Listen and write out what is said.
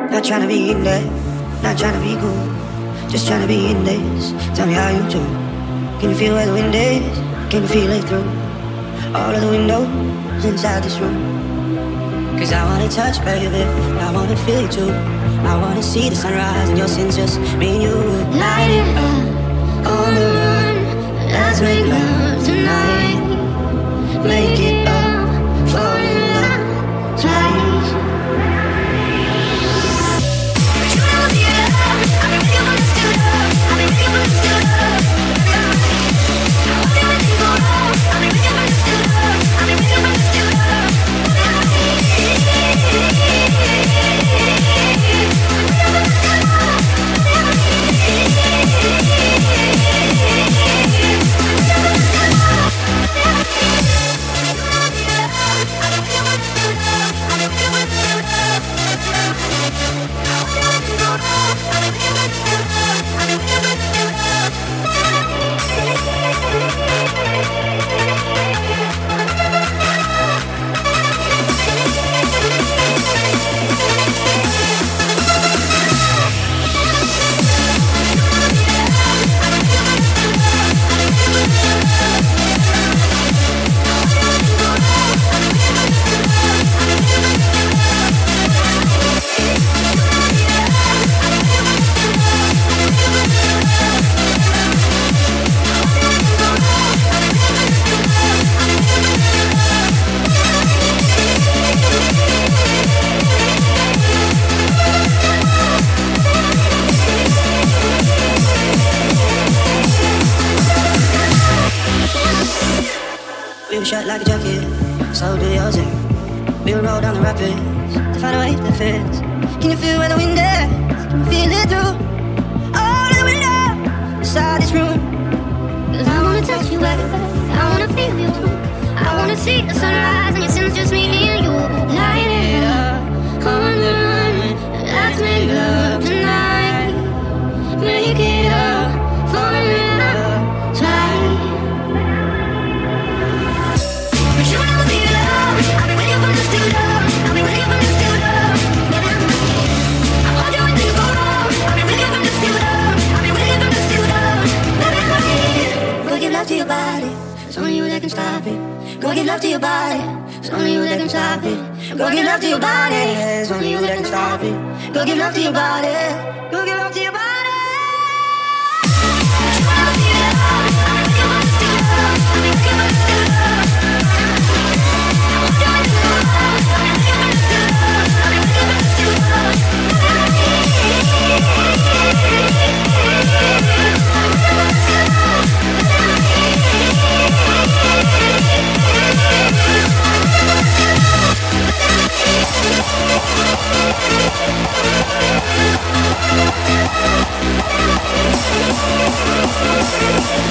Not trying to be in there, not trying to be cool, just trying to be in this. Tell me how you do. Can you feel where the wind is? Can you feel it through all of the windows inside this room? Cause I wanna touch, baby, I wanna feel you too. I wanna see the sunrise and your sins, just me and you. Light it up, on the run, let's make love tonight. Make it up, fall in love twice. You know the love, I've been waiting for this to love, I've been waiting for this to love. I want you when things go wrong, I've been waiting for this to love, I've been waiting for this to love. We were shut like a junkie, so do yours too. We would roll down the rapids to find a way that fits. Can you feel where the wind is? Can you feel it through all of the windows inside this room? Cause I wanna touch you, baby, I wanna feel you too. I wanna see the sunrise and your sins, just me and you. Light it up, on the run, let's make love tonight. Make it up, fall in love twice. To your body, it's only you that can stop it. Go give love to your body, it's only you that can stop it. Go give love to your body, it's only you that can stop it. Go give love to your body, go give love to your body. We'll be right back.